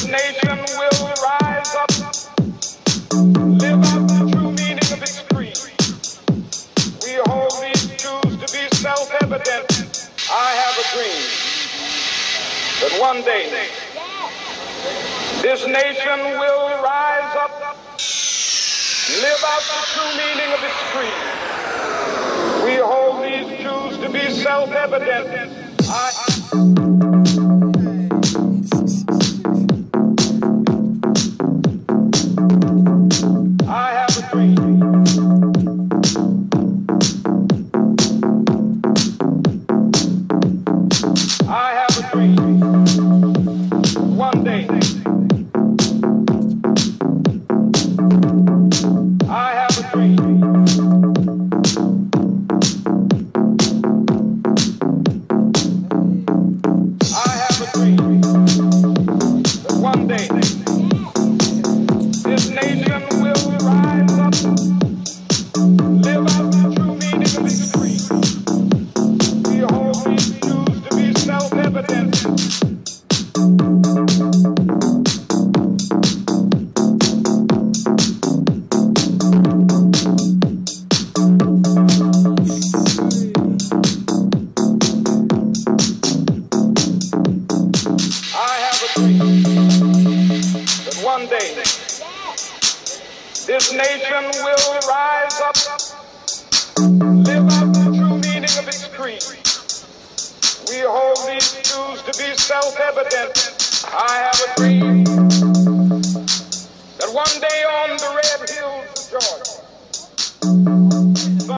nation will rise up, live out the true meaning of its creed. We hold these truths to be self-evident. I have a dream that one day this nation will rise up, live out the true meaning of its creed. We hold these truths to be self-evident. I have a dream. I have a dream. One day. I have a dream. I have a dream that one day this nation will rise up, live out the true meaning of its creed. We hold these truths to be self-evident. One day, this nation will rise up, live out the true meaning of its creed. We hold these truths to be self-evident. I have a dream that one day on the red hills of Georgia,